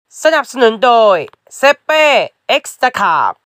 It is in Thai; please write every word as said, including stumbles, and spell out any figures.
สนับสนุนโดยเซเป้เอ็กซ์ตาคาร์